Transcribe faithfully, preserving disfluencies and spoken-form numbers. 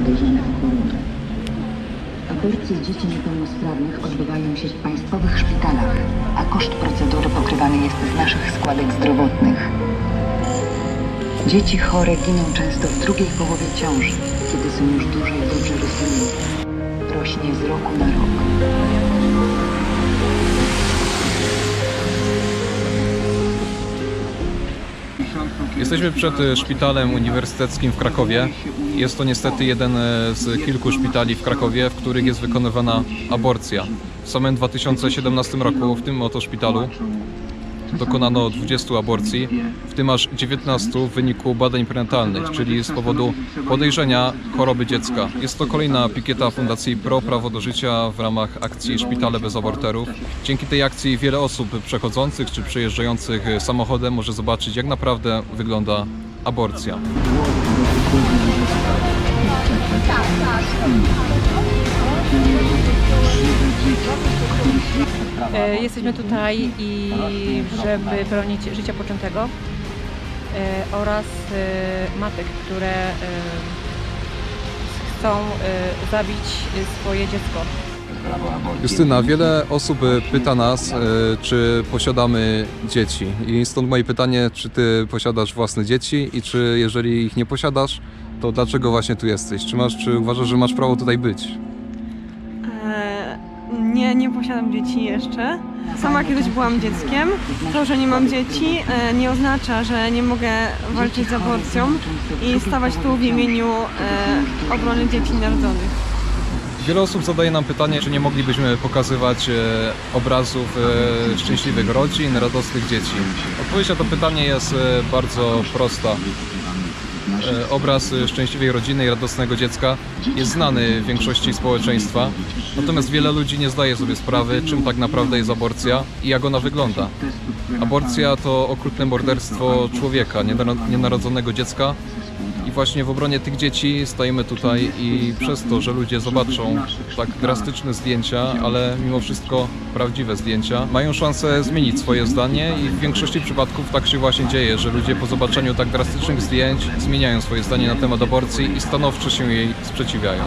podejrzanych o chorobę. Aborcje dzieci niepełnosprawnych odbywają się w państwowych szpitalach, a koszt procedury pokrywany jest z naszych składek zdrowotnych. Dzieci chore giną często w drugiej połowie ciąży, kiedy są już duże i dobrze rozwinięte. Rośnie z roku na rok. Jesteśmy przed szpitalem uniwersyteckim w Krakowie. Jest to niestety jeden z kilku szpitali w Krakowie, w których jest wykonywana aborcja. W samym dwa tysiące siedemnastym roku w tym oto szpitalu dokonano dwudziestu aborcji, w tym aż dziewiętnastu w wyniku badań prenatalnych, czyli z powodu podejrzenia choroby dziecka. Jest to kolejna pikieta Fundacji Pro Prawo do Życia w ramach akcji Szpitale bez aborterów. Dzięki tej akcji wiele osób przechodzących czy przejeżdżających samochodem może zobaczyć, jak naprawdę wygląda aborcja. Jesteśmy tutaj, i żeby bronić życia poczętego oraz matek, które chcą zabić swoje dziecko. Justyna, wiele osób pyta nas, czy posiadamy dzieci. I stąd moje pytanie, czy ty posiadasz własne dzieci i czy jeżeli ich nie posiadasz, to dlaczego właśnie tu jesteś? Czy masz, czy uważasz, że masz prawo tutaj być? Nie, nie posiadam dzieci jeszcze. Sama kiedyś byłam dzieckiem. To, że nie mam dzieci, nie oznacza, że nie mogę walczyć z aborcją i stawać tu w imieniu obrony dzieci narodzonych. Wiele osób zadaje nam pytanie, czy nie moglibyśmy pokazywać obrazów szczęśliwych rodzin, radosnych dzieci. Odpowiedź na to pytanie jest bardzo prosta. Obraz szczęśliwej rodziny i radosnego dziecka jest znany większości społeczeństwa, natomiast wiele ludzi nie zdaje sobie sprawy, czym tak naprawdę jest aborcja i jak ona wygląda. Aborcja to okrutne morderstwo człowieka, nienarodzonego dziecka, i właśnie w obronie tych dzieci stajemy tutaj i przez to, że ludzie zobaczą tak drastyczne zdjęcia, ale mimo wszystko prawdziwe zdjęcia, mają szansę zmienić swoje zdanie i w większości przypadków tak się właśnie dzieje, że ludzie po zobaczeniu tak drastycznych zdjęć zmieniają swoje zdanie na temat aborcji i stanowczo się jej sprzeciwiają.